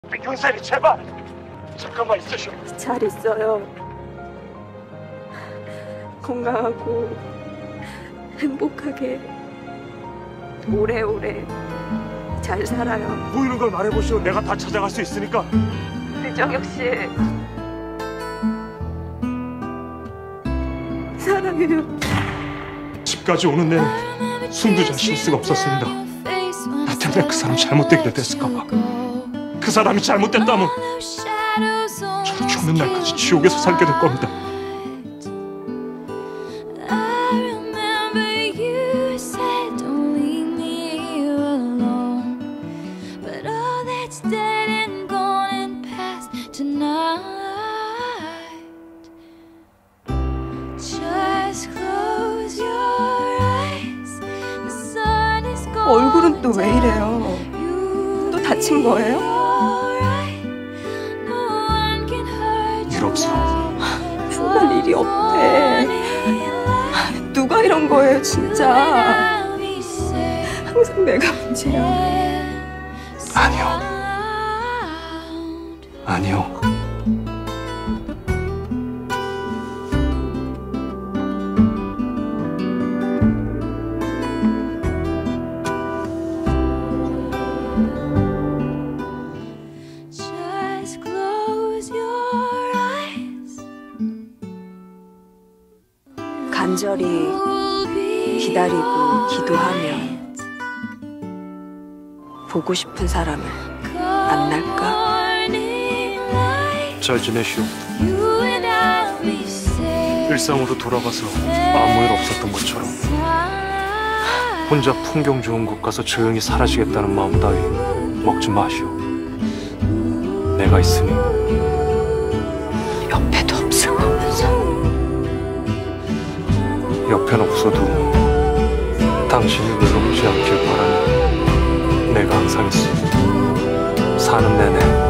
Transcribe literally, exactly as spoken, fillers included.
경사리 제발 잠깐만 있으시오. 잘 있어요. 건강하고 행복하게 오래오래 잘 살아요. 보이는 걸 말해보시오. 내가 다 찾아갈 수 있으니까. 배정혁 씨 사랑해요. 집까지 오는 내내 숨도 잘 쉴 수가 없었습니다. 나 때문에 그 사람 잘못되게 됐을까봐. 그 사람이 잘못됐다면 저도 죽는 날까지 지옥에서 살게 될 겁니다. 얼굴은 또 왜 이래요? 또 다친 거예요? 일 없어. 그럴 일이 없대. 누가 이런 거예요, 진짜. 항상 내가 문제야. 아니요. 아니요. 간절히 기다리고 기도하면 보고 싶은 사람을 만날까? 잘 지내시오. 일상으로 돌아가서 아무 일 없었던 것처럼 혼자 풍경 좋은 곳 가서 조용히 사라지겠다는 마음 따위 먹지 마시오. 내가 있으니 옆에도 없으면서 옆엔 없어도 당신이 외롭지 않길 바라며 내가 항상 있어. 사는 내내